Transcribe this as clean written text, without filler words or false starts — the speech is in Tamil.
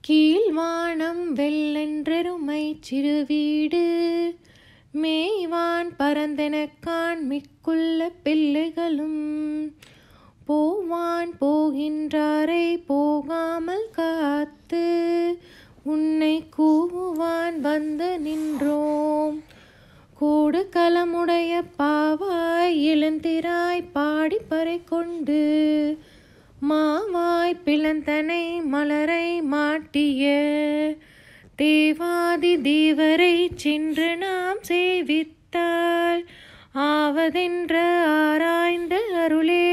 கீழ்வானம் வெள்ளென்றெருமை சிறுவீடு மேய்வான் பரந்தெனக்கான் மிக்குள்ள பிள்ளைகளும் போவான் போகின்றாரை போகாமல் காத்து உன்னை கூவுவான் வந்து நின்றோம். கூடு களமுடைய பாவாய் இளந்திராய் பாடிப்பறை கொண்டு மாவாய் பிளந்தனை மலரை மாட்டிய தேவாதி தேவரை சென்று நாம் சேவித்தால் ஆவதென்ற ஆராய்ந்த அருளே